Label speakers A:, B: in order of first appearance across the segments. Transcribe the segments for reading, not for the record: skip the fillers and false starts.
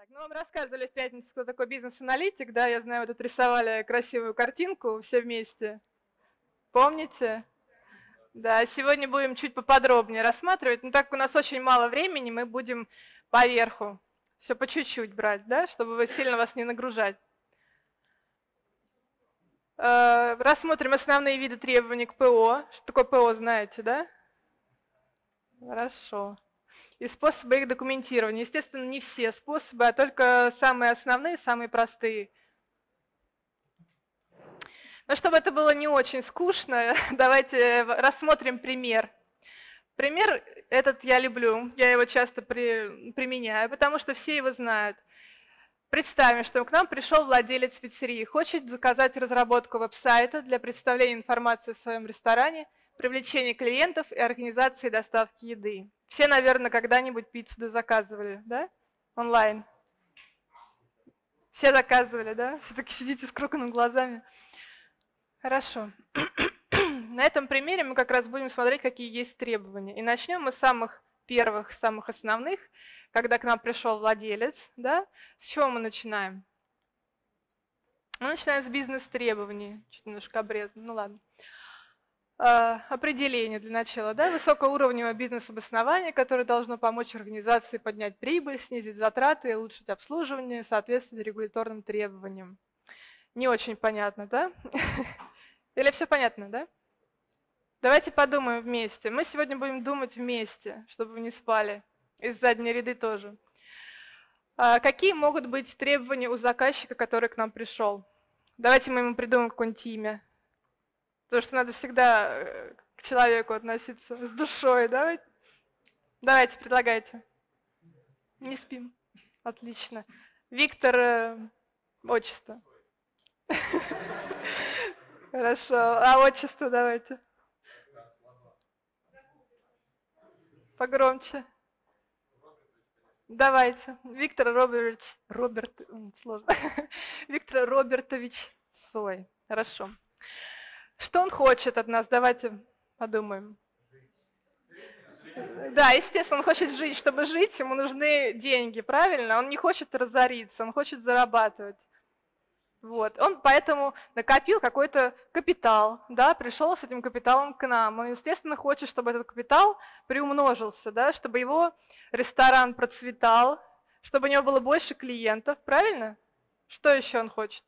A: Так, ну вам рассказывали в пятницу, кто такой бизнес-аналитик, да, я знаю, вы тут рисовали красивую картинку все вместе. Помните? Да, сегодня будем чуть поподробнее рассматривать, но так как у нас очень мало времени, мы будем поверху, все по чуть-чуть брать, да, чтобы вы сильно вас не нагружать. Рассмотрим основные виды требований к ПО. Что такое ПО, знаете, да? Хорошо. И способы их документирования. Естественно, не все способы, а только самые основные, самые простые. Но чтобы это было не очень скучно, давайте рассмотрим пример. Пример этот я люблю, я его часто применяю, потому что все его знают. Представим, что к нам пришел владелец пиццерии, хочет заказать разработку веб-сайта для представления информации о своем ресторане, привлечения клиентов и организации доставки еды. Все, наверное, когда-нибудь пиццу заказывали, да? Онлайн. Все заказывали, да? Все-таки сидите с круглыми глазами. Хорошо. На этом примере мы как раз будем смотреть, какие есть требования. И начнем мы с самых первых, самых основных, когда к нам пришел владелец. Да? С чего мы начинаем? Мы начинаем с бизнес-требований. Чуть немножко обрезано, ну ладно. Определение для начала. Да? Высокоуровневое бизнес-обоснование, которое должно помочь организации поднять прибыль, снизить затраты и улучшить обслуживание, соответствовать регуляторным требованиям. Не очень понятно, да? Или все понятно, да? Давайте подумаем вместе. Мы сегодня будем думать вместе, чтобы вы не спали. Из задней ряды тоже. Какие могут быть требования у заказчика, который к нам пришел? Давайте мы ему придумаем какое-нибудь имя. Потому что надо всегда к человеку относиться с душой. Давайте, предлагайте. Не спим. Отлично. Виктор, отчество. Хорошо. А отчество давайте. Погромче. Давайте. Виктор Робертович Цой. Хорошо. Что он хочет от нас? Давайте подумаем. Да, естественно, он хочет жить. Чтобы жить, ему нужны деньги, правильно? Он не хочет разориться, он хочет зарабатывать. Вот. Он поэтому накопил какой-то капитал, да, пришел с этим капиталом к нам. Он, естественно, хочет, чтобы этот капитал приумножился, да, чтобы его ресторан процветал, чтобы у него было больше клиентов, правильно? Что еще он хочет?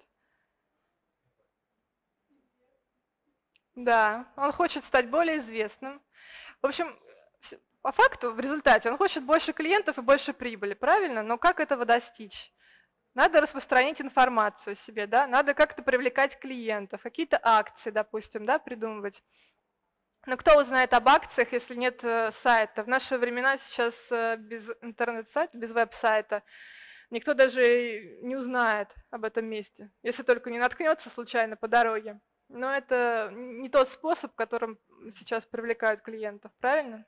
A: Да, он хочет стать более известным. В общем, по факту, в результате, он хочет больше клиентов и больше прибыли, правильно? Но как этого достичь? Надо распространить информацию о себе, да, надо как-то привлекать клиентов, какие-то акции, допустим, да, придумывать. Но кто узнает об акциях, если нет сайта? В наши времена сейчас без интернет-сайта, без веб-сайта никто даже не узнает об этом месте, если только не наткнется случайно по дороге. Но это не тот способ, которым сейчас привлекают клиентов, правильно?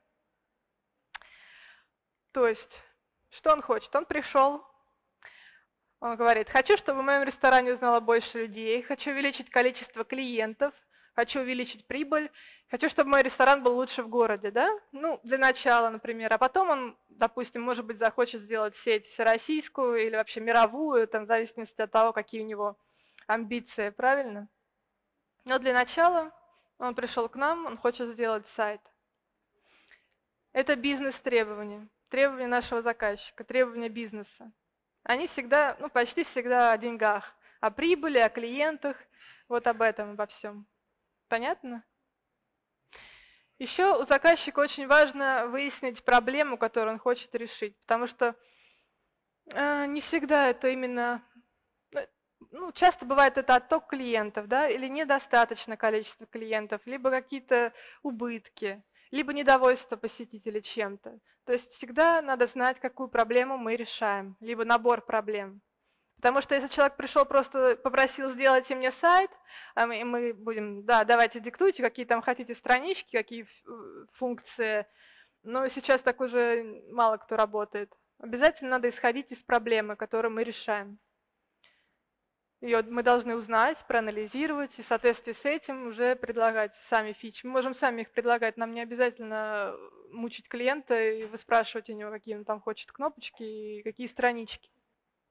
A: То есть, что он хочет? Он пришел, он говорит, хочу, чтобы в моем ресторане узнало больше людей, хочу увеличить количество клиентов, хочу увеличить прибыль, хочу, чтобы мой ресторан был лучше в городе, да? Ну, для начала, например. А потом он, допустим, может быть, захочет сделать сеть всероссийскую или вообще мировую, там, в зависимости от того, какие у него амбиции, правильно? Но для начала он пришел к нам, он хочет сделать сайт. Это бизнес-требования, требования нашего заказчика, требования бизнеса. Они всегда, ну почти всегда о деньгах, о прибыли, о клиентах, вот об этом, обо всем. Понятно? Еще у заказчика очень важно выяснить проблему, которую он хочет решить, потому что не всегда это именно, ну, часто бывает это отток клиентов, да, или недостаточное количество клиентов, либо какие-то убытки, либо недовольство посетителей чем-то. То есть всегда надо знать, какую проблему мы решаем, либо набор проблем. Потому что если человек пришел, просто попросил сделайте мне сайт, а мы будем, да, давайте диктуйте, какие там хотите странички, какие функции, но сейчас так уже мало кто работает. Обязательно надо исходить из проблемы, которую мы решаем. Ее мы должны узнать, проанализировать и в соответствии с этим уже предлагать сами фичи. Мы можем сами их предлагать, нам не обязательно мучить клиента и выспрашивать у него, какие он там хочет кнопочки и какие странички.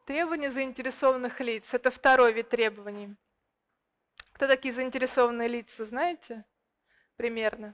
A: Требования заинтересованных лиц. Это второй вид требований. Кто такие заинтересованные лица, знаете? Примерно.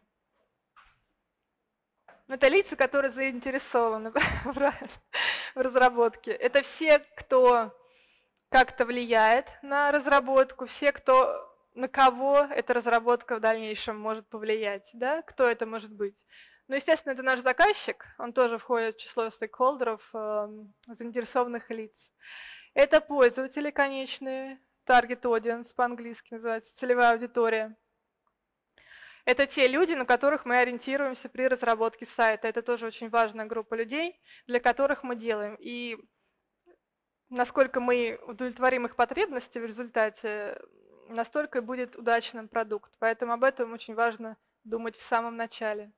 A: Это лица, которые заинтересованы в разработке. Это все, кто как-то влияет на разработку, все, на кого эта разработка в дальнейшем может повлиять. Да? Кто это может быть? Ну, естественно, это наш заказчик, он тоже входит в число стейкхолдеров, заинтересованных лиц. Это пользователи конечные, target audience по-английски называется, целевая аудитория. Это те люди, на которых мы ориентируемся при разработке сайта. Это тоже очень важная группа людей, для которых мы делаем. И насколько мы удовлетворим их потребности в результате, настолько и будет удачным продукт. Поэтому об этом очень важно думать в самом начале.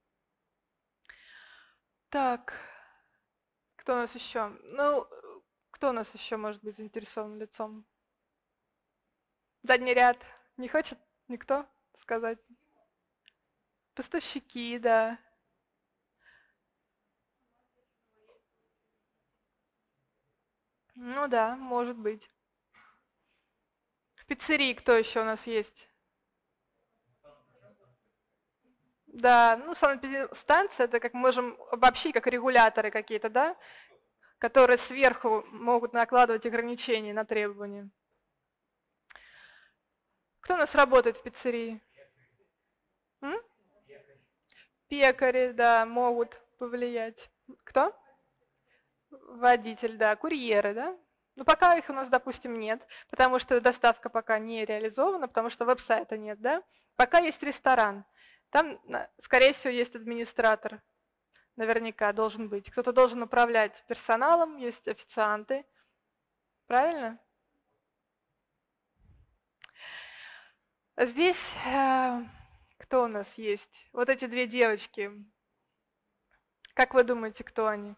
A: Так, кто у нас еще? Ну, кто у нас еще может быть заинтересован лицом? Задний ряд. Не хочет никто сказать? Поставщики, да. Ну да, может быть. В пиццерии кто еще у нас есть? Да, ну санэпидстанция, это как можем обобщить, как регуляторы какие-то, да, которые сверху могут накладывать ограничения на требования. Кто у нас работает в пиццерии? Пекари, да, могут повлиять. Кто? Водитель, да, курьеры, да. Ну, пока их у нас, допустим, нет, потому что доставка пока не реализована, потому что веб-сайта нет, да. Пока есть ресторан. Там, скорее всего, есть администратор. Наверняка должен быть. Кто-то должен управлять персоналом, есть официанты. Правильно? Здесь кто у нас есть? Вот эти две девочки. Как вы думаете, кто они?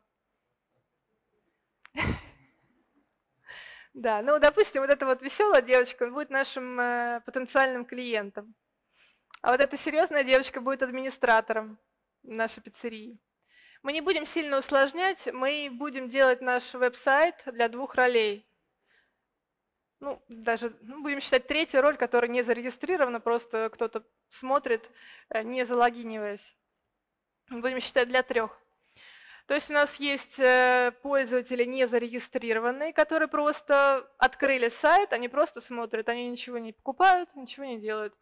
A: Да, ну, допустим, вот эта вот веселая девочка будет нашим потенциальным клиентом. А вот эта серьезная девочка будет администратором нашей пиццерии. Мы не будем сильно усложнять, мы будем делать наш веб-сайт для двух ролей. Ну, даже будем считать третью роль, которая не зарегистрирована, просто кто-то смотрит, не залогиниваясь. Мы будем считать для трех. То есть у нас есть пользователи не зарегистрированные, которые просто открыли сайт, они просто смотрят, они ничего не покупают, ничего не делают.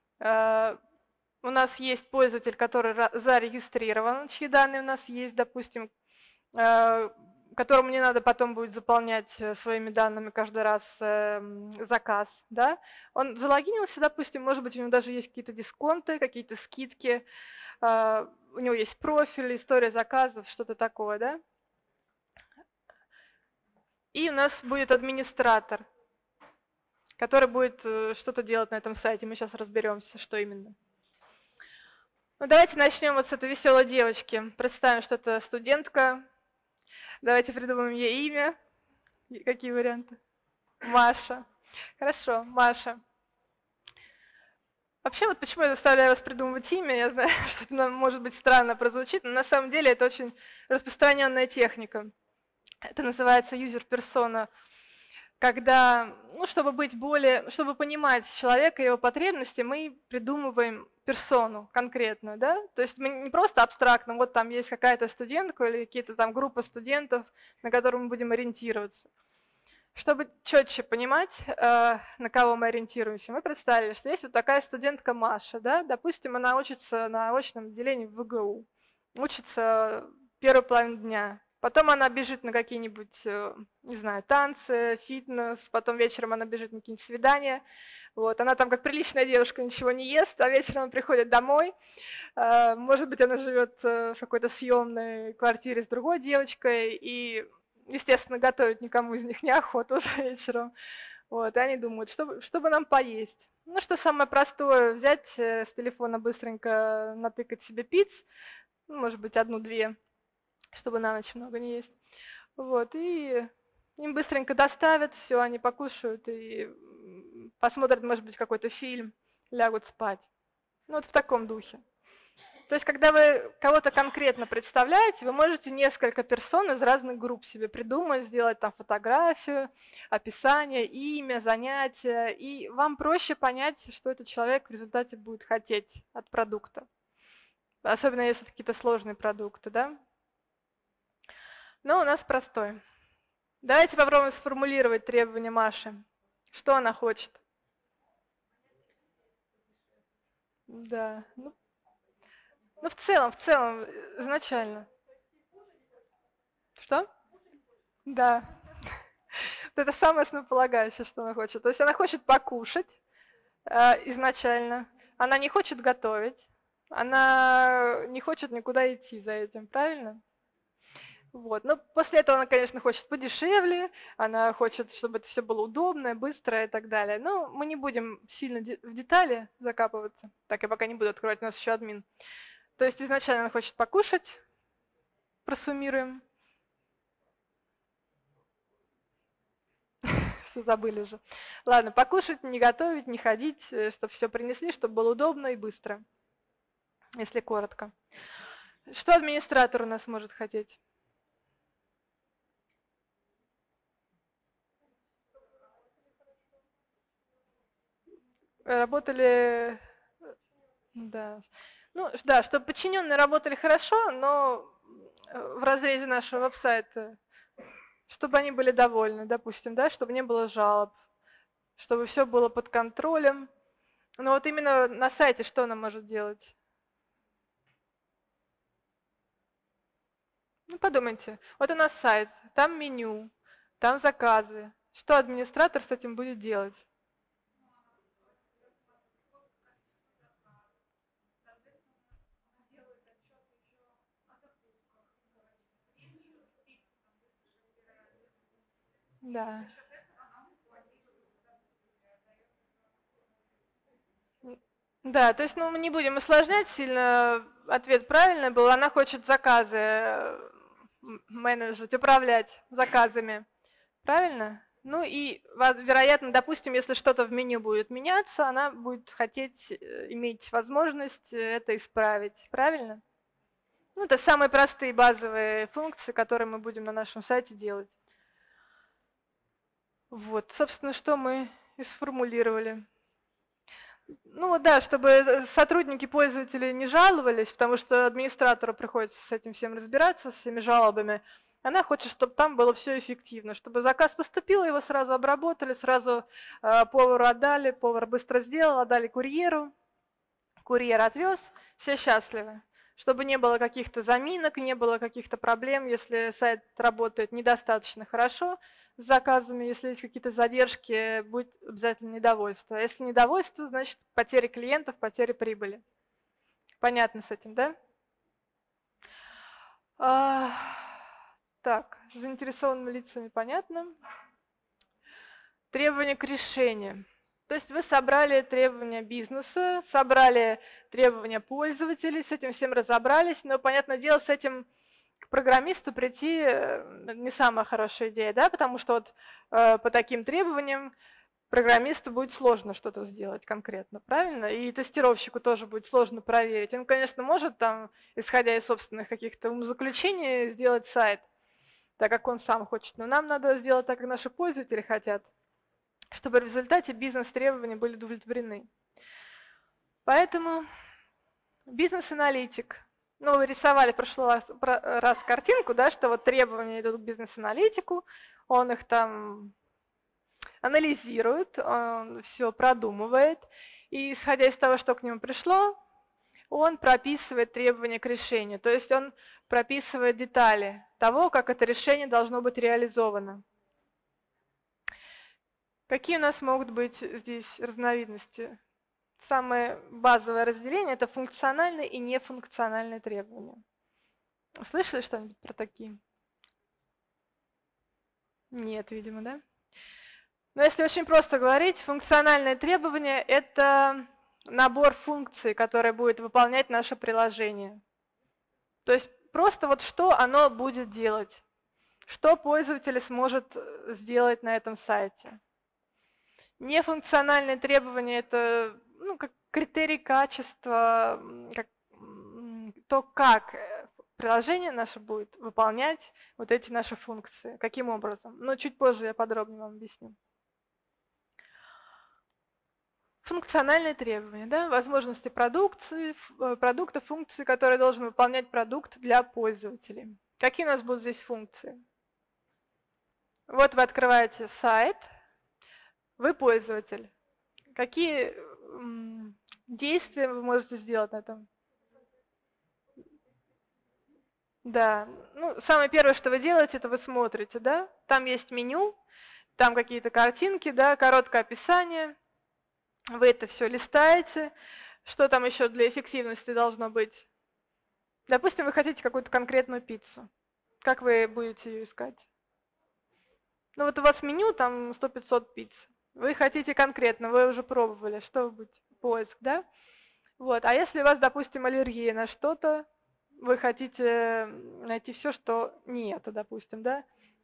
A: У нас есть пользователь, который зарегистрирован, чьи данные у нас есть, допустим, которому не надо потом будет заполнять своими данными каждый раз заказ. Да? Он залогинился, допустим, может быть, у него даже есть какие-то дисконты, какие-то скидки, у него есть профиль, история заказов, что-то такое. Да? И у нас будет администратор, который будет что-то делать на этом сайте. Мы сейчас разберемся, что именно. Ну, давайте начнем вот с этой веселой девочки. Представим, что это студентка. Давайте придумаем ей имя. Какие варианты? Маша. Хорошо, Маша. Вообще, вот почему я заставляю вас придумывать имя, я знаю, что это нам может быть странно прозвучит, но на самом деле это очень распространенная техника. Это называется user-persona, когда, чтобы понимать человека и его потребности, мы придумываем персону конкретную, да? То есть мы не просто абстрактно, вот там есть какая-то студентка или какие-то там группа студентов, на которую мы будем ориентироваться. Чтобы четче понимать, на кого мы ориентируемся, мы представили, что есть вот такая студентка Маша, да? Допустим, она учится на очном отделении в ВГУ, учится первую половину дня. Потом она бежит на какие-нибудь, не знаю, танцы, фитнес, потом вечером она бежит на какие-нибудь свидания. Вот. Она там как приличная девушка ничего не ест, а вечером она приходит домой. Может быть, она живет в какой-то съемной квартире с другой девочкой, и, естественно, готовить никому из них неохота уже вечером. Вот. И они думают, что бы нам поесть. Ну, что самое простое, взять с телефона быстренько натыкать себе пиц, может быть, одну-две, чтобы на ночь много не есть. Вот, и им быстренько доставят, все, они покушают и посмотрят, может быть, какой-то фильм, лягут спать. Ну, вот в таком духе. То есть, когда вы кого-то конкретно представляете, вы можете несколько персон из разных групп себе придумать, сделать там фотографию, описание, имя, занятие, и вам проще понять, что этот человек в результате будет хотеть от продукта. Особенно если это какие-то сложные продукты, да? Но у нас простой. Давайте попробуем сформулировать требования Маши. Что она хочет? Да. Ну, в целом, изначально. Что? Да. Вот это самое основополагающее, что она хочет. То есть она хочет покушать изначально, она не хочет готовить, она не хочет никуда идти за этим, правильно? Вот. Но после этого она, конечно, хочет подешевле, она хочет, чтобы это все было удобно, быстро и так далее. Но мы не будем сильно в детали закапываться. Так, я пока не буду открывать, у нас еще админ. То есть изначально она хочет покушать, просуммируем. Все забыли уже. Ладно, покушать, не готовить, не ходить, чтобы все принесли, чтобы было удобно и быстро, если коротко. Что администратор у нас может хотеть? Работали, да. Ну, да, чтобы подчиненные работали хорошо, но в разрезе нашего веб-сайта, чтобы они были довольны, допустим, да, чтобы не было жалоб, чтобы все было под контролем. Но вот именно на сайте что она может делать? Ну, подумайте, вот у нас сайт, там меню, там заказы. Что администратор с этим будет делать? Да. Да, то есть, ну, мы не будем усложнять сильно. Ответ правильный был. Она хочет заказы менеджерить, управлять заказами. Правильно? Ну и, вероятно, допустим, если что-то в меню будет меняться, она будет хотеть иметь возможность это исправить. Правильно? Ну, это самые простые базовые функции, которые мы будем на нашем сайте делать. Вот, собственно, что мы и сформулировали. Ну да, чтобы сотрудники пользователей не жаловались, потому что администратору приходится с этим всем разбираться, с всеми жалобами. Она хочет, чтобы там было все эффективно, чтобы заказ поступил, его сразу обработали, сразу повару отдали, повар быстро сделал, отдали курьеру, курьер отвез, все счастливы. Чтобы не было каких-то заминок, не было каких-то проблем, если сайт работает недостаточно хорошо с заказами, если есть какие-то задержки, будет обязательно недовольство. А если недовольство, значит потеря клиентов, потеря прибыли. Понятно с этим, да? Так, с заинтересованными лицами понятно. Требования к решению. То есть вы собрали требования бизнеса, собрали требования пользователей, с этим всем разобрались, но, понятное дело, с этим к программисту прийти не самая хорошая идея, да, потому что вот по таким требованиям программисту будет сложно что-то сделать конкретно, правильно? И тестировщику тоже будет сложно проверить. Он, конечно, может там, исходя из собственных каких-то умозаключений, сделать сайт, так как он сам хочет, но нам надо сделать так, как наши пользователи хотят, чтобы в результате бизнес-требования были удовлетворены. Поэтому бизнес-аналитик. Ну, вы рисовали в прошлый раз картинку, да, что вот требования идут к бизнес-аналитику, он их там анализирует, он все продумывает, и исходя из того, что к нему пришло, он прописывает требования к решению, то есть он прописывает детали того, как это решение должно быть реализовано. Какие у нас могут быть здесь разновидности? Самое базовое разделение – это функциональные и нефункциональные требования. Слышали что-нибудь про такие? Нет, видимо, да? Но если очень просто говорить, функциональные требования – это набор функций, которые будет выполнять наше приложение. То есть просто вот что оно будет делать, что пользователь сможет сделать на этом сайте. Нефункциональные требования – это как критерий качества, как то, как приложение наше будет выполнять вот эти наши функции, каким образом. Но чуть позже я подробнее вам объясню. Функциональные требования, да, возможности продукта, функции, которые должен выполнять продукт для пользователей. Какие у нас будут здесь функции? Вот вы открываете сайт, вы пользователь. Какие действия вы можете сделать на этом? Да, ну, самое первое, что вы делаете, это вы смотрите, да, там есть меню, там какие-то картинки, да, короткое описание. Вы это все листаете. Что там еще для эффективности должно быть? Допустим, вы хотите какую-то конкретную пиццу. Как вы будете ее искать? Ну вот у вас меню, там 100-500 пицц. Вы хотите конкретно, вы уже пробовали, что вы будете? Поиск, да? Вот. А если у вас, допустим, аллергия на что-то, вы хотите найти все, что не это, допустим, да?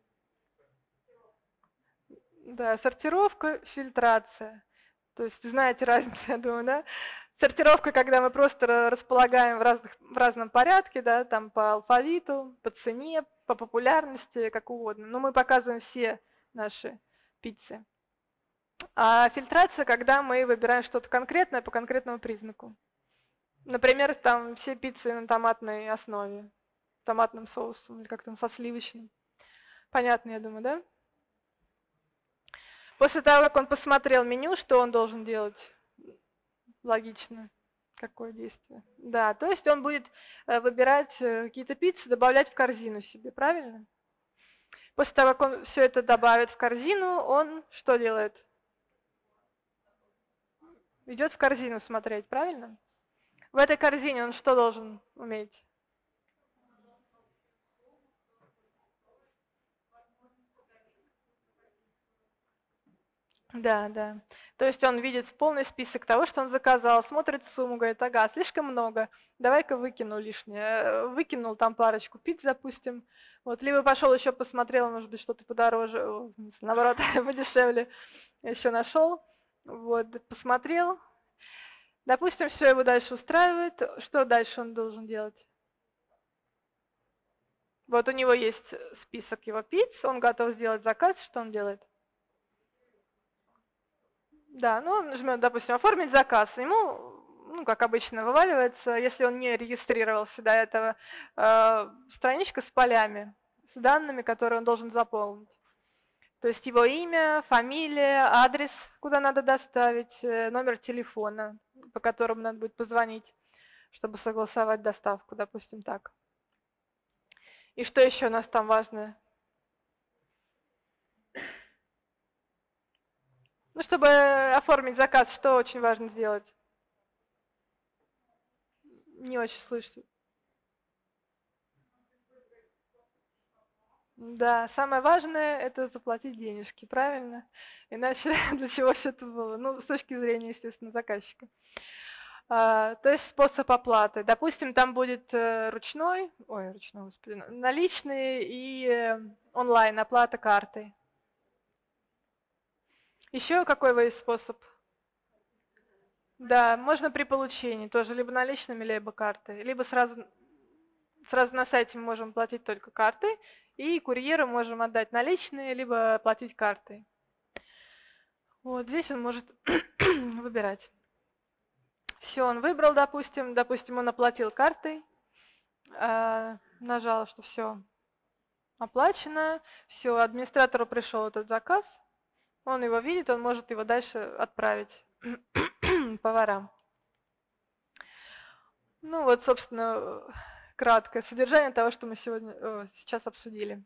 A: Да, сортировка, фильтрация. То есть знаете разницу, я думаю, да? Сортировка, когда мы просто располагаем в разном порядке, да, там по алфавиту, по цене, по популярности, как угодно. Но мы показываем все наши пиццы. А фильтрация, когда мы выбираем что-то конкретное по конкретному признаку. Например, там все пиццы на томатной основе, томатным соусом или как там со сливочным. Понятно, я думаю, да? После того, как он посмотрел меню, что он должен делать? Логично. Какое действие? Да, то есть он будет выбирать какие-то пиццы, добавлять в корзину себе, правильно? После того, как он все это добавит в корзину, он что делает? Идет в корзину смотреть, правильно? В этой корзине он что должен уметь? Да, да. То есть он видит полный список того, что он заказал, смотрит сумму, говорит, ага, слишком много, давай-ка выкину лишнее. Выкинул там парочку пиц, допустим. Вот, либо пошел еще посмотрел, может быть, что-то подороже, наоборот, подешевле еще нашел. Вот, посмотрел. Допустим, все его дальше устраивает. Что дальше он должен делать? Вот у него есть список его пиц, он готов сделать заказ, что он делает? Да, ну он жмет, допустим, оформить заказ. Ему, ну, как обычно, вываливается, если он не регистрировался до этого, страничка с полями, с данными, которые он должен заполнить. То есть его имя, фамилия, адрес, куда надо доставить, номер телефона, по которому надо будет позвонить, чтобы согласовать доставку, допустим, так. И что еще у нас там важное? Ну, чтобы оформить заказ, что очень важно сделать? Не очень слышно. Да, самое важное это заплатить денежки, правильно? Иначе для чего все это было? Ну, с точки зрения, естественно, заказчика. То есть способ оплаты. Допустим, там будет ручной, господи, наличные и онлайн оплата картой. Еще какой есть способ? Да, можно при получении тоже, либо наличными, либо картой. Либо сразу на сайте мы можем платить только картой, и курьеру можем отдать наличные, либо платить картой. Вот здесь он может выбирать. Все, он выбрал, допустим, он оплатил картой, нажал, что все оплачено, все, администратору пришел этот заказ, он его видит, он может его дальше отправить поварам. Ну вот, собственно, краткое содержание того, что мы сейчас обсудили.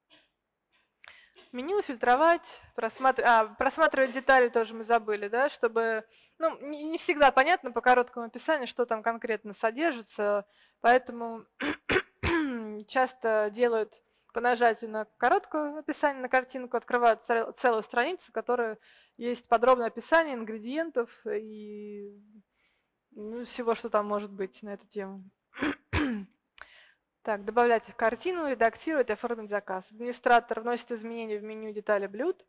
A: Меню фильтровать, просматривать детали тоже мы забыли, да, чтобы, ну, не всегда понятно по короткому описанию, что там конкретно содержится, поэтому часто делают по нажатию на короткое описание, на картинку, открывают целую страницу, в которой есть подробное описание ингредиентов и всего, что там может быть на эту тему. Так, добавлять в картину, редактировать, оформить заказ. Администратор вносит изменения в меню детали блюд,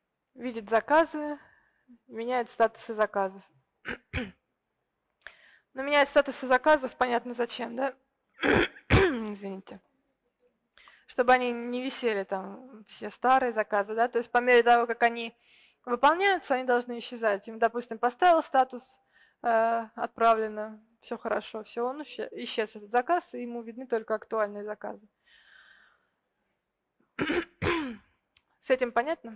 A: видит заказы, меняет статусы заказов. Но менять статусы заказов, понятно зачем, да? Извините. Чтобы они не висели там все старые заказы, да, то есть по мере того, как они выполняются, они должны исчезать. Им, допустим, поставил статус отправлено, все хорошо, все, он исчез этот заказ, и ему видны только актуальные заказы. С этим понятно?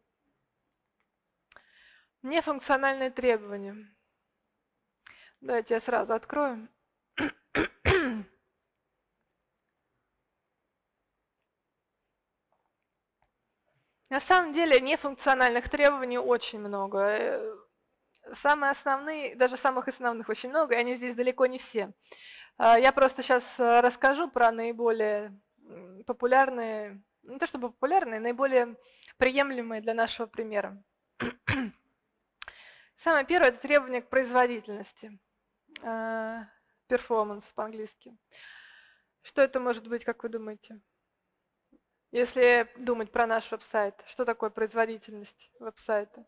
A: Нефункциональные требования. Давайте я сразу открою. На самом деле нефункциональных требований очень много. Самые основные, даже самых основных очень много, и они здесь далеко не все. Я просто сейчас расскажу про наиболее популярные, не то чтобы популярные, наиболее приемлемые для нашего примера. Самое первое – это требование к производительности. Performance по-английски. Что это может быть, как вы думаете? Если думать про наш веб-сайт, что такое производительность веб-сайта?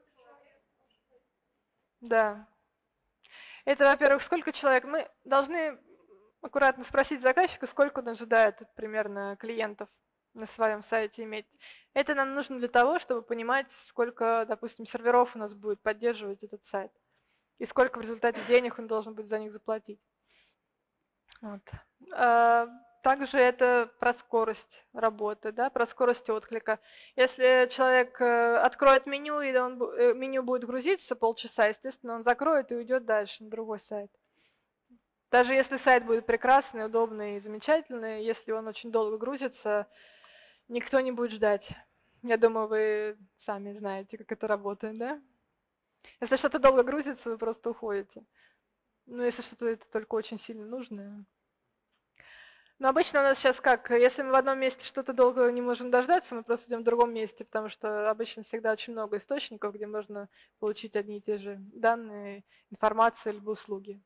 A: Да. Это, во-первых, сколько человек? Мы должны аккуратно спросить заказчика, сколько он ожидает примерно клиентов на своем сайте иметь. Это нам нужно для того, чтобы понимать, сколько, допустим, серверов у нас будет поддерживать этот сайт. И сколько в результате денег он должен будет за них заплатить. Вот. Также это про скорость работы, да, про скорость отклика. Если человек откроет меню, и меню будет грузиться полчаса, естественно, он закроет и уйдет дальше на другой сайт. Даже если сайт будет прекрасный, удобный и замечательный, если он очень долго грузится, никто не будет ждать. Я думаю, вы сами знаете, как это работает, да? Если что-то долго грузится, вы просто уходите. Ну, если что-то это только очень сильно нужное. Но обычно у нас сейчас как, если мы в одном месте что-то долго не можем дождаться, мы просто идем в другом месте, потому что обычно всегда очень много источников, где можно получить одни и те же данные, информацию либо услуги.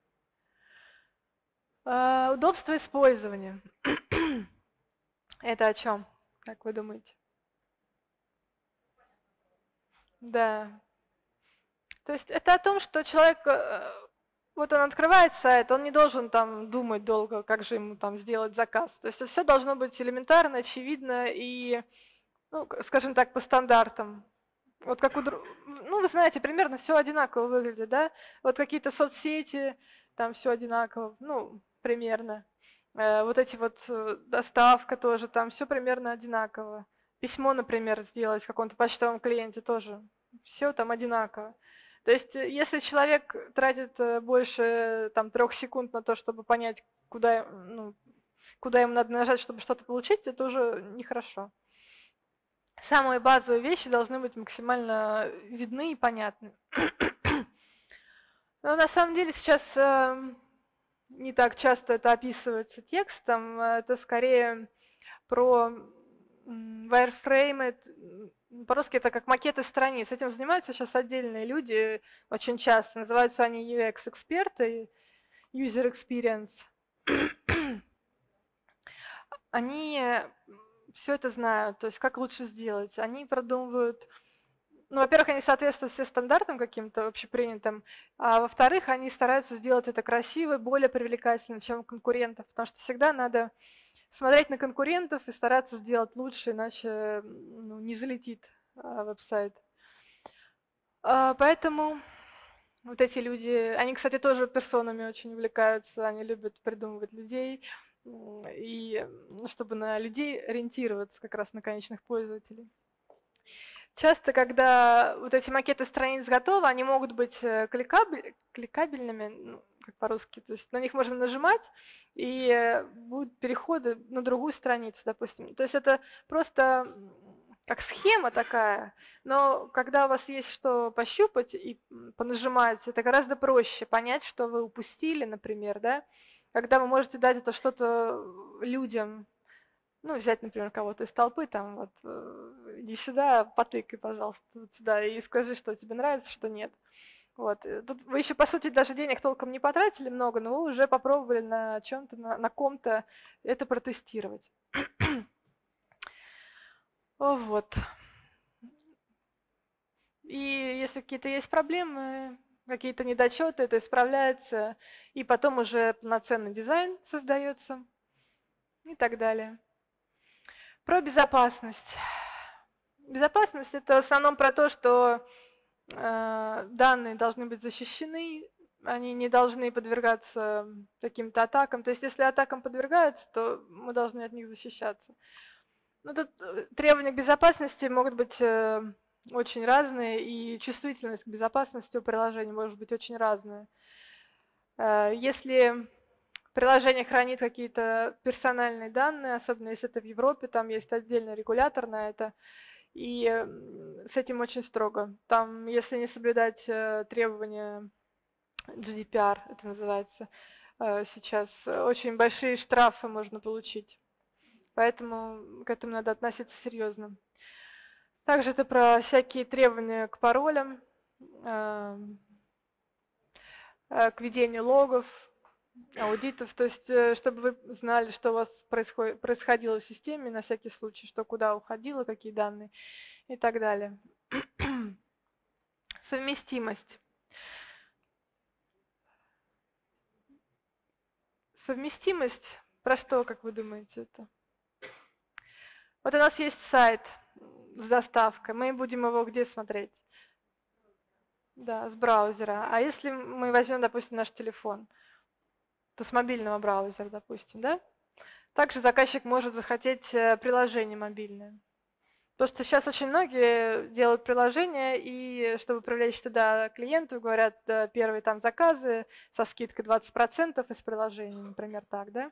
A: Удобство использования. Это о чем, как вы думаете? Да. То есть это о том, что человек, вот он открывает сайт, он не должен там думать долго, как же ему там сделать заказ. То есть это все должно быть элементарно, очевидно и, ну, скажем так, по стандартам. Вот как ну, вы знаете, примерно все одинаково выглядит, да? Вот какие-то соцсети, там все одинаково, ну, примерно. Вот эти вот доставка тоже, там все примерно одинаково. Письмо, например, сделать в каком-то почтовом клиенте тоже. Все там одинаково. То есть, если человек тратит больше там 3 секунд на то, чтобы понять, ну, куда ему надо нажать, чтобы что-то получить, это уже нехорошо. Самые базовые вещи должны быть максимально видны и понятны. Но на самом деле сейчас не так часто это описывается текстом, это скорее про wireframe, по-русски это как макеты страниц. Этим занимаются сейчас отдельные люди очень часто, называются они UX-эксперты, User Experience. Они все это знают, то есть как лучше сделать. Они продумывают, ну, во-первых, они соответствуют все стандартам каким-то общепринятым, а во-вторых, они стараются сделать это красиво, более привлекательно, чем у конкурентов, потому что всегда надо смотреть на конкурентов и стараться сделать лучше, иначе ну, не залетит веб-сайт. Поэтому вот эти люди, они, кстати, тоже персонами очень увлекаются, они любят придумывать людей, и чтобы на людей ориентироваться, как раз на конечных пользователей. Часто, когда вот эти макеты страниц готовы, они могут быть кликабельными, ну, как по-русски, то есть на них можно нажимать, и будут переходы на другую страницу, допустим. То есть это просто как схема такая, но когда у вас есть что пощупать и понажимать, это гораздо проще понять, что вы упустили, например, да, когда вы можете дать это что-то людям, ну, взять, например, кого-то из толпы, там, вот, иди сюда, потыкай, пожалуйста, вот сюда, и скажи, что тебе нравится, что нет. Вот. Тут вы еще, по сути, даже денег толком не потратили много, но вы уже попробовали на чем-то, на ком-то это протестировать. Вот. И если какие-то есть проблемы, какие-то недочеты, это исправляется, и потом уже полноценный дизайн создается и так далее. Про безопасность. Безопасность это в основном про то, что данные должны быть защищены, они не должны подвергаться каким-то атакам. То есть если атакам подвергаются, то мы должны от них защищаться. Ну, тут требования к безопасности могут быть очень разные, и чувствительность к безопасности у приложений может быть очень разная. Если приложение хранит какие-то персональные данные, особенно если это в Европе, там есть отдельный регулятор на это, и с этим очень строго. Там, если не соблюдать требования GDPR, это называется, сейчас очень большие штрафы можно получить. Поэтому к этому надо относиться серьезно. Также это про всякие требования к паролям, к ведению логов, аудитов, то есть чтобы вы знали, что у вас происходило в системе, на всякий случай, что куда уходило, какие данные и так далее. Совместимость. Совместимость, про что, как вы думаете, это? Вот у нас есть сайт с доставкой, мы будем его где смотреть? Да, с браузера. А если мы возьмем, допустим, наш телефон, то с мобильного браузера, допустим, да? Также заказчик может захотеть приложение мобильное. Потому что сейчас очень многие делают приложения, и чтобы привлечь туда клиентов, говорят, первые там заказы со скидкой 20% из приложения, например, так, да?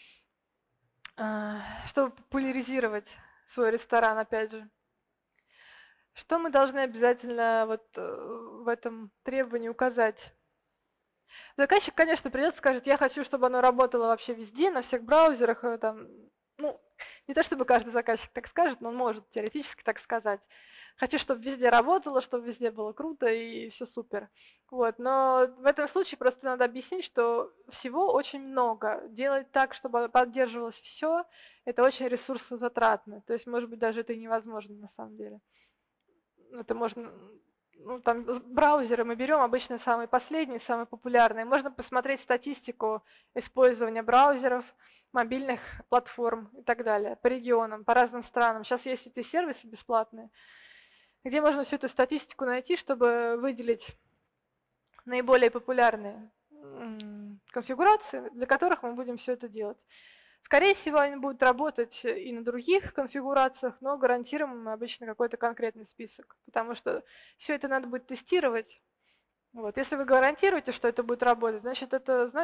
A: Чтобы популяризировать свой ресторан, опять же. Что мы должны обязательно вот в этом требовании указать? Заказчик, конечно, придет и скажет, я хочу, чтобы оно работало вообще везде, на всех браузерах, там, ну, не то чтобы каждый заказчик так скажет, но он может теоретически так сказать. Хочу, чтобы везде работало, чтобы везде было круто и все супер. Вот. Но в этом случае просто надо объяснить, что всего очень много. Делать так, чтобы поддерживалось все, это очень ресурсозатратно. То есть, может быть, даже это и невозможно на самом деле. Это можно, ну, там браузеры мы берем обычно самые последние, самые популярные. Можно посмотреть статистику использования браузеров, мобильных платформ и так далее, по регионам, по разным странам. Сейчас есть эти сервисы бесплатные, где можно всю эту статистику найти, чтобы выделить наиболее популярные конфигурации, для которых мы будем все это делать. Скорее всего, они будут работать и на других конфигурациях, но гарантируем мы обычно какой-то конкретный список, потому что все это надо будет тестировать. Вот. Если вы гарантируете, что это будет работать, значит,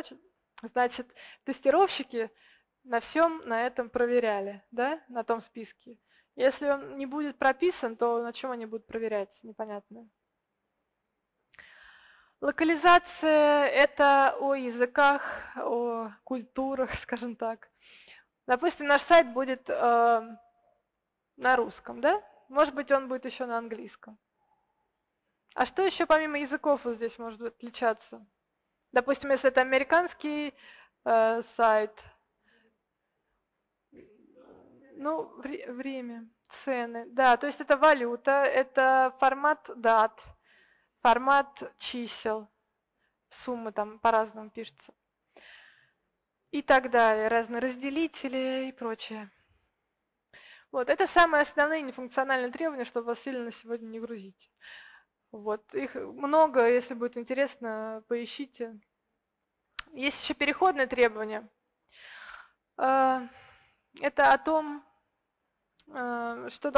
A: тестировщики на всем на этом проверяли, да, на том списке. Если он не будет прописан, то на чем они будут проверять, непонятно. Локализация – это о языках, о культурах, скажем так. Допустим, наш сайт будет на русском, да? Может быть, он будет еще на английском. А что еще помимо языков вот здесь может отличаться? Допустим, если это американский сайт, ну, время, цены, да, то есть это валюта, это формат дат, формат чисел, суммы там по-разному пишутся. И так далее, разные разделители и прочее. Вот, это самые основные нефункциональные требования, чтобы вас сильно на сегодня не грузить. Вот, их много, если будет интересно, поищите. Есть еще переходные требования. Это о том, что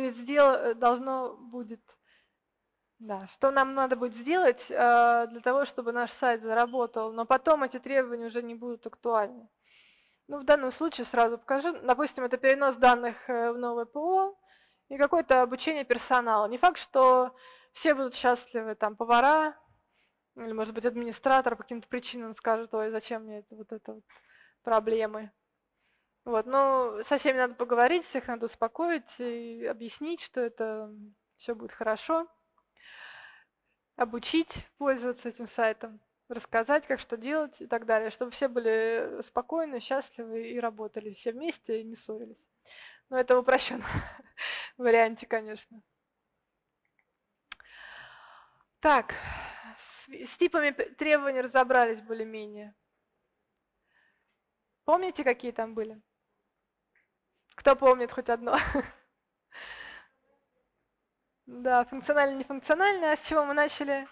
A: что нам надо будет сделать для того, чтобы наш сайт заработал, но потом эти требования уже не будут актуальны. Ну, в данном случае сразу покажу. Допустим, это перенос данных в новое ПО и какое-то обучение персонала. Не факт, что все будут счастливы, там, повара, или, может быть, администратор по каким-то причинам скажет, ой, зачем мне это проблемы. Вот, но со всеми надо поговорить, всех надо успокоить и объяснить, что это все будет хорошо. Обучить пользоваться этим сайтом, рассказать, как что делать и так далее, чтобы все были спокойны, счастливы и работали все вместе и не ссорились. Но это в упрощенном варианте, конечно. Так, С типами требований разобрались более-менее. Помните, какие там были? Кто помнит хоть одно? Да, функциональный, нефункциональный. А с чего мы начали?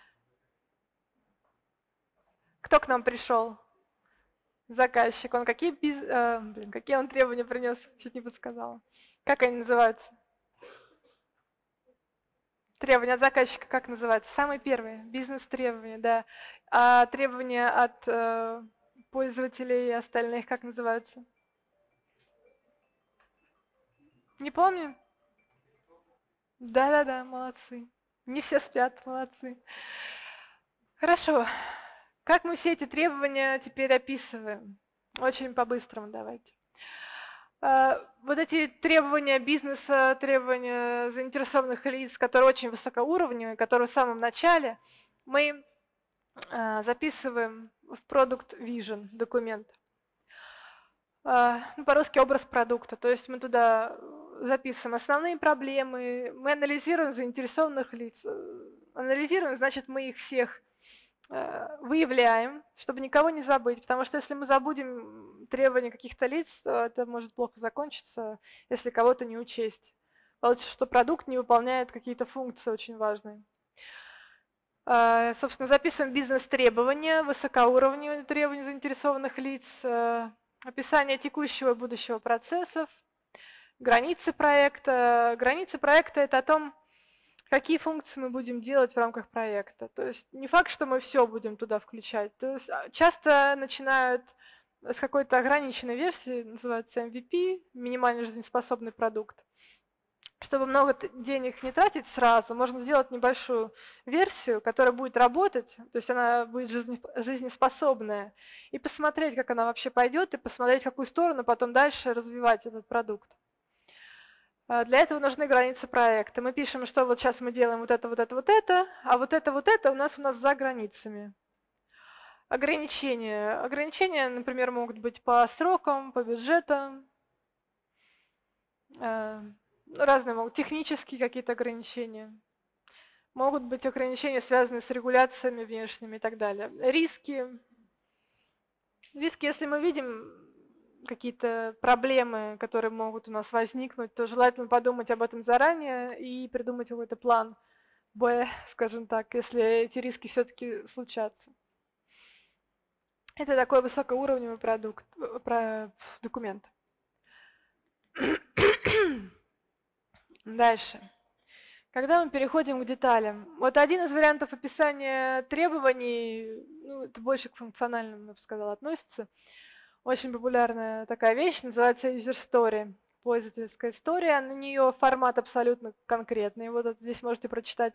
A: Кто к нам пришел? Заказчик. Он какие он требования принес? Чуть не подсказала. Как они называются? Требования от заказчика как называются? Самые первые. Бизнес-требования, да. А требования от пользователей и остальных как называются? Не помню? Да-да-да, молодцы. Не все спят, молодцы. Хорошо. Как мы все эти требования теперь описываем? Очень по-быстрому давайте. Вот эти требования бизнеса, требования заинтересованных лиц, которые очень высокоуровневые, которые в самом начале, мы записываем в Product Vision документ. По-русски образ продукта. То есть мы туда записываем основные проблемы, мы анализируем заинтересованных лиц. Анализируем, значит, мы их всех выявляем, чтобы никого не забыть, потому что если мы забудем требования каких-то лиц, то это может плохо закончиться, если кого-то не учесть. Получится, что продукт не выполняет какие-то функции очень важные. Собственно, записываем бизнес-требования, высокоуровневые требования заинтересованных лиц, описание текущего и будущего процессов, границы проекта. Границы проекта – это о том, какие функции мы будем делать в рамках проекта. То есть не факт, что мы все будем туда включать. То есть часто начинают с какой-то ограниченной версии, называется MVP, минимально жизнеспособный продукт. Чтобы много денег не тратить сразу, можно сделать небольшую версию, которая будет работать, то есть она будет жизнеспособная, и посмотреть, как она вообще пойдет, и посмотреть, в какую сторону потом дальше развивать этот продукт. Для этого нужны границы проекта. Мы пишем, что вот сейчас мы делаем вот это, а вот это у нас за границами. Ограничения. Ограничения, например, могут быть по срокам, по бюджетам, разные могут, технические какие-то ограничения. Могут быть ограничения, связанные с регуляциями внешними и так далее. Риски. Риски, если мы видим какие-то проблемы, которые могут у нас возникнуть, то желательно подумать об этом заранее и придумать какой-то план Б, скажем так, если эти риски все-таки случатся. Это такой высокоуровневый документ. Дальше. Когда мы переходим к деталям. Вот один из вариантов описания требований, это больше к функциональным, я бы сказала, относится. Очень популярная такая вещь, называется user story, пользовательская история. На нее формат абсолютно конкретный. Вот здесь можете прочитать.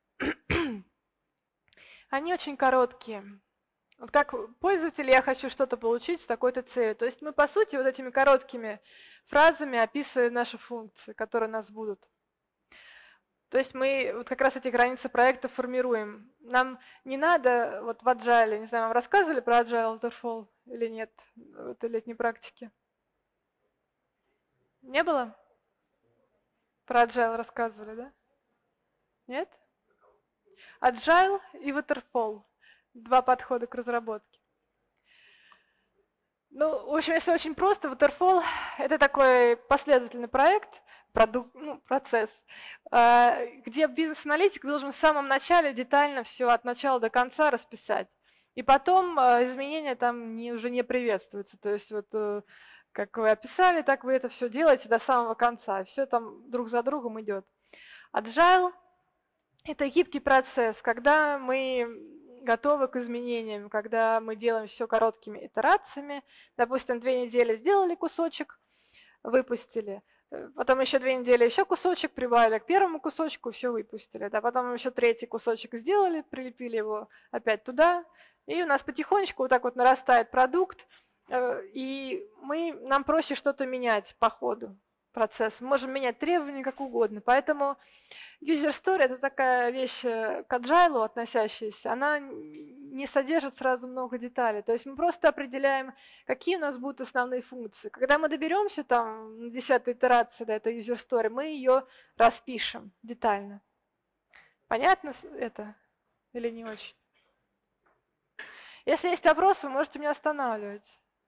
A: Они очень короткие. Вот как пользователь я хочу что-то получить с такой-то целью. То есть мы, по сути, вот этими короткими фразами описываем наши функции, которые у нас будут. То есть мы вот как раз эти границы проекта формируем. Нам не надо, вот в Agile, не знаю, вам рассказывали про Agile Waterfall или нет в этой летней практике? Не было? Про Agile рассказывали, да? Нет? Agile и Waterfall. Два подхода к разработке. В общем, если очень просто, Waterfall – это такой последовательный проект, процесс, где бизнес-аналитик должен в самом начале детально все от начала до конца расписать. И потом изменения там уже не приветствуются. То есть вот как вы описали, так вы это все делаете до самого конца. Все там друг за другом идет. Agile – это гибкий процесс, когда мы готовы к изменениям, когда мы делаем все короткими итерациями. Допустим, 2 недели сделали кусочек, выпустили. Потом еще 2 недели еще кусочек прибавили к первому кусочку, все выпустили. Да, потом еще 3-й кусочек сделали, прилепили его опять туда. И у нас потихонечку вот так вот нарастает продукт. И нам проще что-то менять по ходу процесса. Мы можем менять требования как угодно. Поэтому user story – это такая вещь к agile относящаяся, она не содержит сразу много деталей. То есть мы просто определяем, какие у нас будут основные функции. Когда мы доберемся там на 10-й итерации до этой user story, мы ее распишем детально. Понятно это или не очень? Если есть вопросы, вы можете меня останавливать.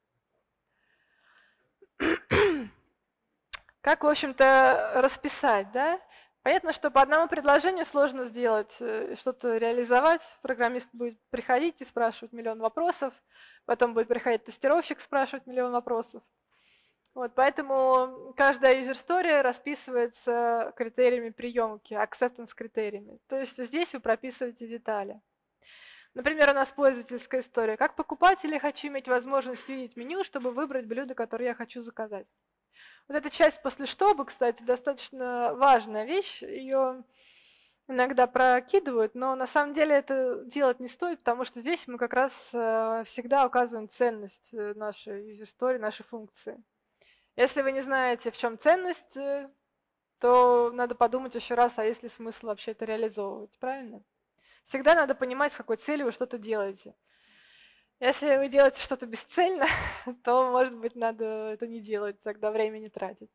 A: Как, в общем-то, расписать, да? Понятно, что по одному предложению сложно сделать, что-то реализовать. Программист будет приходить и спрашивать миллион вопросов, потом будет приходить тестировщик, спрашивать миллион вопросов. Вот, поэтому каждая user story расписывается критериями приемки, acceptance критериями. То есть здесь вы прописываете детали. Например, у нас пользовательская история. Как покупатель я хочу иметь возможность видеть меню, чтобы выбрать блюдо, которое я хочу заказать. Вот эта часть после чтобы, кстати, достаточно важная вещь. Ее иногда прокидывают, но на самом деле это делать не стоит, потому что здесь мы как раз всегда указываем ценность нашей user story, нашей функции. Если вы не знаете, в чем ценность, то надо подумать еще раз, а есть ли смысл вообще это реализовывать, правильно? Всегда надо понимать, с какой целью вы что-то делаете. Если вы делаете что-то бесцельно, то, может быть, надо это не делать, тогда время не тратить.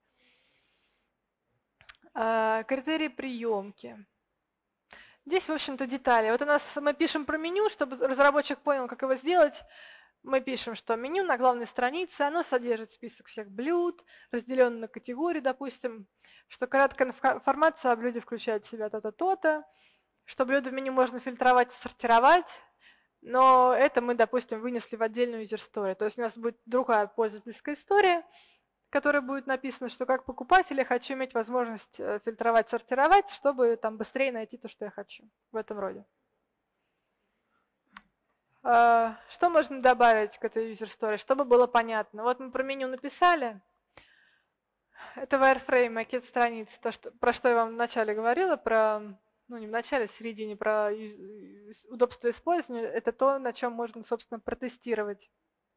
A: Критерии приемки. Здесь, в общем-то, детали. Вот у нас мы пишем про меню, чтобы разработчик понял, как его сделать. Мы пишем, что меню на главной странице, оно содержит список всех блюд, разделенный на категории, допустим, что краткая информация о блюде включает в себя то-то, то-то, что блюда в меню можно фильтровать и сортировать, но это мы, допустим, вынесли в отдельную user story. То есть у нас будет другая пользовательская история, в которой будет написано, что как покупатель я хочу иметь возможность фильтровать, сортировать, чтобы там быстрее найти то, что я хочу. В этом роде. Что можно добавить к этой user story, чтобы было понятно? Вот мы про меню написали. Это wireframe, макет страницы, про что я вам вначале говорила, ну не в начале, в середине, про удобство использования. Это то, на чем можно, собственно, протестировать.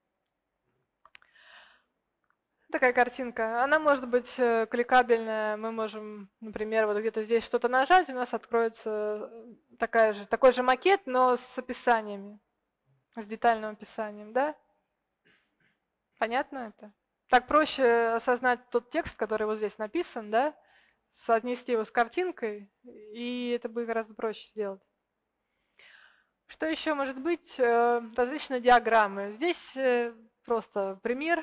A: Такая картинка. Она может быть кликабельная. Мы можем, например, вот где-то здесь что-то нажать, у нас откроется такой же макет, но с описаниями. С детальным описанием, да? Понятно это? Так проще осознать тот текст, который вот здесь написан, да? Соотнести его с картинкой, и это будет гораздо проще сделать. Что еще может быть? Различные диаграммы. Здесь просто пример.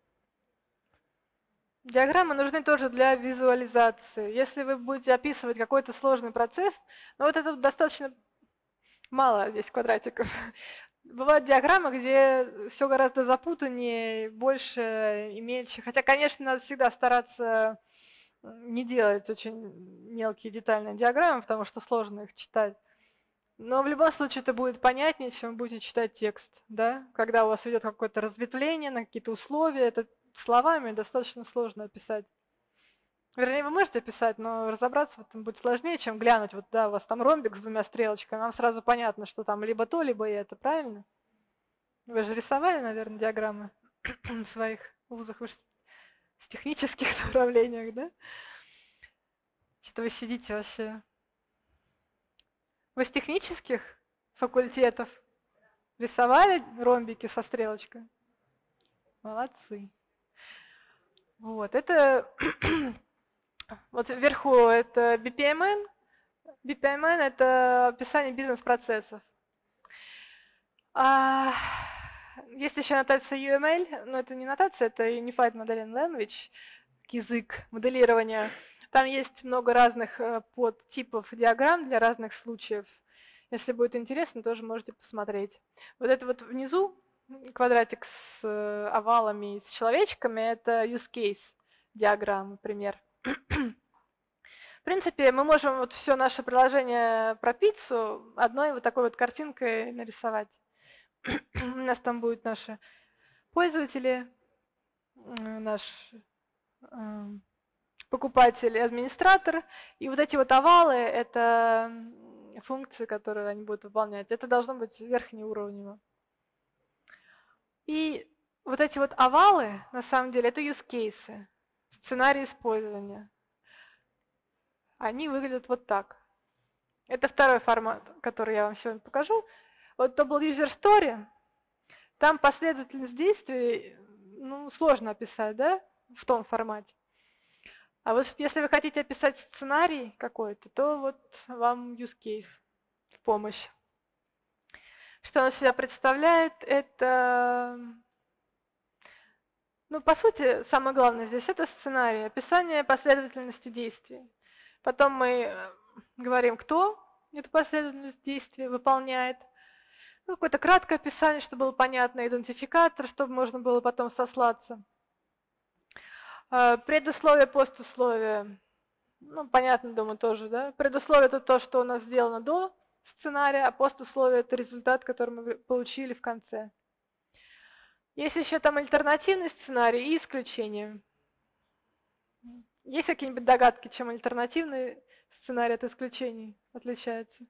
A: Диаграммы нужны тоже для визуализации. Если вы будете описывать какой-то сложный процесс, ну вот это достаточно мало здесь квадратиков. Бывают диаграммы, где все гораздо запутаннее, больше и мельче. Хотя, конечно, надо всегда стараться не делать очень мелкие детальные диаграммы, потому что сложно их читать. Но в любом случае это будет понятнее, чем вы будете читать текст. Да? Когда у вас идет какое-то разветвление на какие-то условия, это словами достаточно сложно описать. Вернее, вы можете описать, но разобраться в этом будет сложнее, чем глянуть, вот да, у вас там ромбик с двумя стрелочками, вам сразу понятно, что там либо то, либо это, правильно? Вы же рисовали, наверное, диаграммы в своих вузах, вы же с технических направлениях, да? Что-то вы сидите вообще. Вы с технических факультетов рисовали ромбики со стрелочкой? Молодцы. Вот, это вот вверху это BPMN. BPMN это описание бизнес-процессов. Есть еще нотация UML, но это не нотация, это Unified Modeling Language, язык моделирования. Там есть много разных подтипов диаграмм для разных случаев. Если будет интересно, тоже можете посмотреть. Вот это вот внизу квадратик с овалами и с человечками, это use case диаграмма, например. В принципе, мы можем вот все наше приложение про пиццу одной вот такой вот картинкой нарисовать. У нас там будут наши пользователи, наш покупатель и администратор. И вот эти вот овалы – это функции, которые они будут выполнять. Это должно быть верхнеуровнево. И вот эти вот овалы, на самом деле, это use cases, сценарии использования. Они выглядят вот так. Это второй формат, который я вам сегодня покажу. Вот то был user story. Там последовательность действий, ну, сложно описать, да, в том формате. А вот если вы хотите описать сценарий какой-то, то вот вам use case в помощь. Что он из себя представляет? Это, ну, по сути, самое главное здесь это сценарий, описание последовательности действий. Потом мы говорим, кто эту последовательность действий выполняет. Ну, какое-то краткое описание, чтобы было понятно, идентификатор, чтобы можно было потом сослаться. Предусловие, постусловие. Ну, понятно, думаю, тоже, да? Предусловие – это то, что у нас сделано до сценария, а постусловие – это результат, который мы получили в конце. Есть еще там альтернативный сценарий и исключение. Есть какие-нибудь догадки, чем альтернативный сценарий от исключений отличается?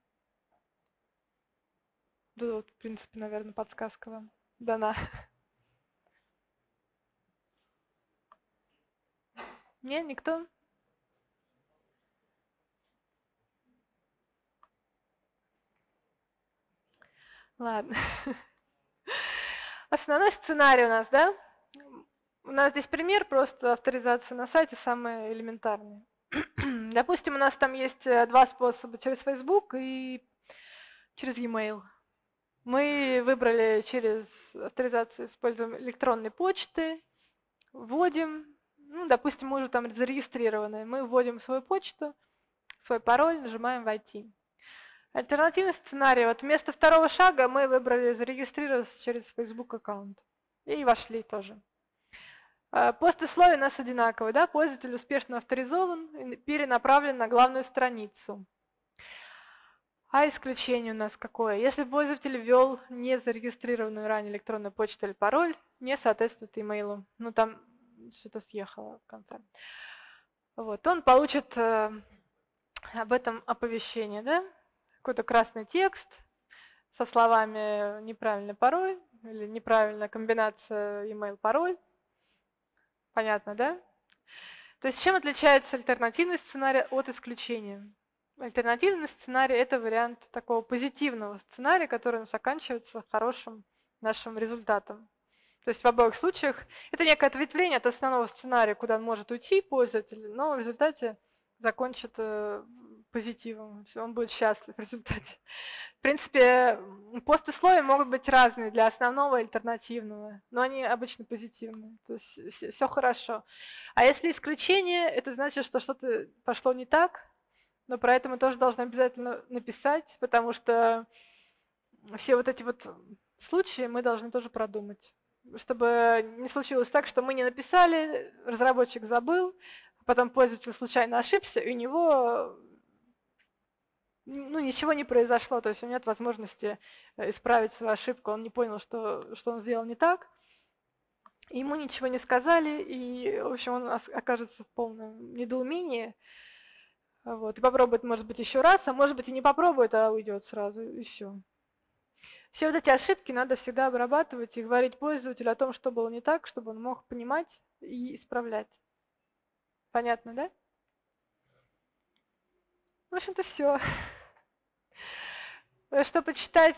A: Да, вот, в принципе, наверное, подсказка вам дана. Не, никто? Ладно. Основной сценарий у нас, да? У нас здесь пример, просто авторизация на сайте самый элементарный. Допустим, у нас там есть два способа, через Facebook и через e-mail. Мы выбрали через авторизацию, используем электронной почты, вводим, ну, допустим, мы уже там зарегистрированы, мы вводим свою почту, свой пароль, нажимаем «Войти». Альтернативный сценарий, вот вместо второго шага мы выбрали зарегистрироваться через Facebook аккаунт и вошли тоже. Постусловие у нас одинаковое, да? Пользователь успешно авторизован и перенаправлен на главную страницу. А исключение у нас какое? Если пользователь ввел незарегистрированную ранее электронную почту или пароль, не соответствует имейлу. Ну там что-то съехало в конце. Вот, он получит об этом оповещение, да? Какой-то красный текст со словами неправильный пароль или неправильная комбинация email-пароль. Понятно, да? То есть чем отличается альтернативный сценарий от исключения? Альтернативный сценарий – это вариант такого позитивного сценария, который у нас оканчивается хорошим нашим результатом. То есть в обоих случаях это некое ответвление от основного сценария, куда он может уйти, пользователь, но в результате закончит позитивом, он будет счастлив в результате. В принципе, постусловия могут быть разные для основного и альтернативного, но они обычно позитивные, то есть все хорошо. А если исключение, это значит, что что-то пошло не так, но про это мы тоже должны обязательно написать, потому что все вот эти вот случаи мы должны тоже продумать, чтобы не случилось так, что мы не написали, разработчик забыл, а потом пользователь случайно ошибся, и у него ничего не произошло, то есть у него нет возможности исправить свою ошибку, он не понял, что он сделал не так, ему ничего не сказали, и, в общем, он окажется в полном недоумении, вот, и попробует, может быть, еще раз, а может быть, и не попробует, а уйдет сразу, и все. Все вот эти ошибки надо всегда обрабатывать и говорить пользователю о том, что было не так, чтобы он мог понимать и исправлять. Понятно, да? В общем-то, все. Что почитать,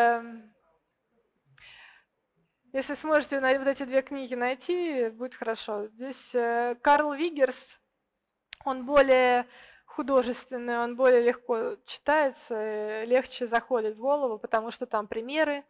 A: если сможете вот эти две книги найти, будет хорошо. Здесь Карл Виггерс, он более художественный, он более легко читается, легче заходит в голову, потому что там примеры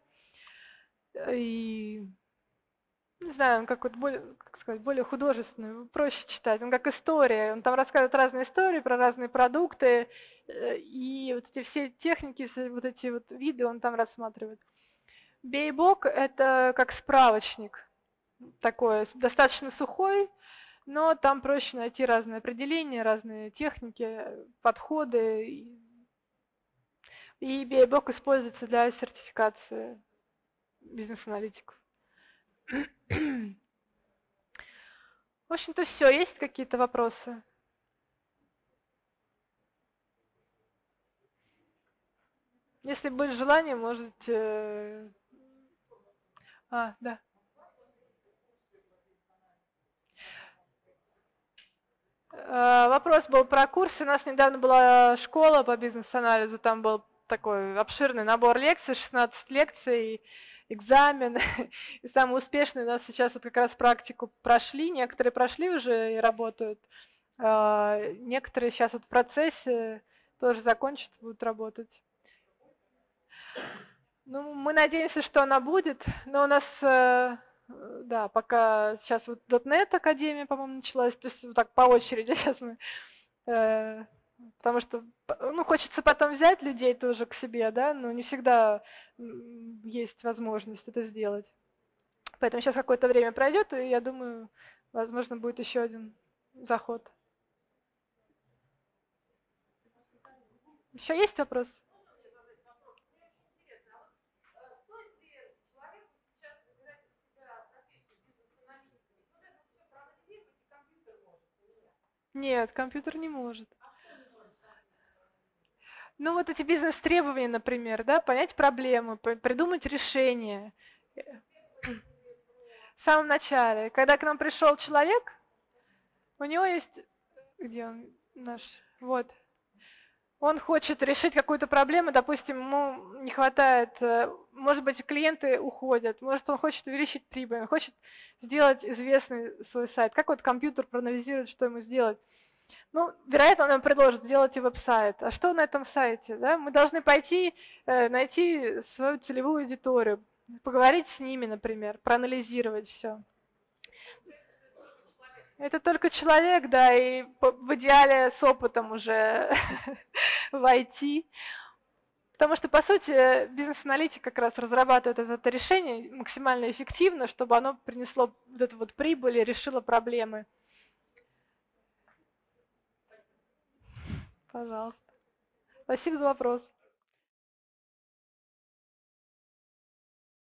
A: и, не знаю, он как вот более, как сказать, более художественный, проще читать. Он как история, он там рассказывает разные истории про разные продукты, и вот эти все техники, все вот эти вот виды он там рассматривает. Бейбок – это как справочник, такой достаточно сухой, но там проще найти разные определения, разные техники, подходы. И Бейбок используется для сертификации бизнес-аналитиков. В общем-то, все. Есть какие-то вопросы? Если будет желание, можете... Да. Вопрос был про курсы. У нас недавно была школа по бизнес-анализу, там был такой обширный набор лекций, 16 лекций, экзамен. И самые успешные у нас сейчас вот как раз практику прошли, некоторые прошли уже и работают, некоторые сейчас вот в процессе тоже закончат, будут работать. Ну, мы надеемся, что она будет, но у нас, да, пока сейчас вот .NET Академия, по-моему, началась, то есть вот так по очереди сейчас мы, э, потому что, ну, хочется потом взять людей тоже к себе, да, но не всегда есть возможность это сделать. Поэтому сейчас какое-то время пройдет, и я думаю, возможно, будет еще один заход. Еще есть вопрос? Нет, компьютер не может. Ну вот эти бизнес-требования, например, да, понять проблему, придумать решение. В самом начале, когда к нам пришел человек, у него есть, где он наш, вот, он хочет решить какую-то проблему, допустим, ему не хватает, может быть, клиенты уходят, может, он хочет увеличить прибыль, он хочет сделать известный свой сайт. Как вот компьютер проанализирует, что ему сделать? Ну, вероятно, он нам предложит, сделайте веб-сайт. А что на этом сайте? Да? Мы должны пойти, найти свою целевую аудиторию, поговорить с ними, например, проанализировать все. Это только человек, да, и в идеале с опытом уже в IT. Потому что, по сути, бизнес-аналитик как раз разрабатывает это решение максимально эффективно, чтобы оно принесло вот эту вот прибыль и решило проблемы. Пожалуйста. Спасибо за вопрос.